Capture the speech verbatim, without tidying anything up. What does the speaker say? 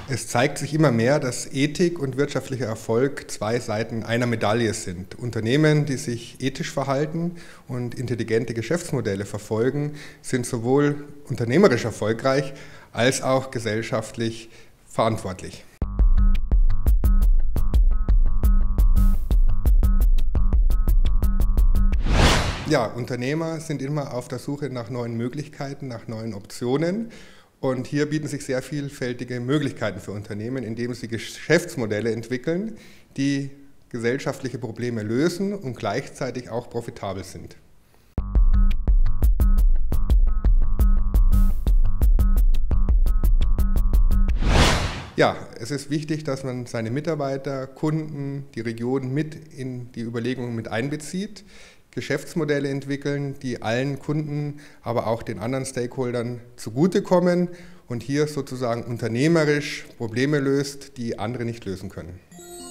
Es zeigt sich immer mehr, dass Ethik und wirtschaftlicher Erfolg zwei Seiten einer Medaille sind. Unternehmen, die sich ethisch verhalten und intelligente Geschäftsmodelle verfolgen, sind sowohl unternehmerisch erfolgreich als auch gesellschaftlich verantwortlich. Ja, Unternehmer sind immer auf der Suche nach neuen Möglichkeiten, nach neuen Optionen. Und hier bieten sich sehr vielfältige Möglichkeiten für Unternehmen, indem sie Geschäftsmodelle entwickeln, die gesellschaftliche Probleme lösen und gleichzeitig auch profitabel sind. Ja, es ist wichtig, dass man seine Mitarbeiter, Kunden, die Region mit in die Überlegungen mit einbezieht, Geschäftsmodelle entwickeln, die allen Kunden, aber auch den anderen Stakeholdern zugutekommen und hier sozusagen unternehmerisch Probleme löst, die andere nicht lösen können.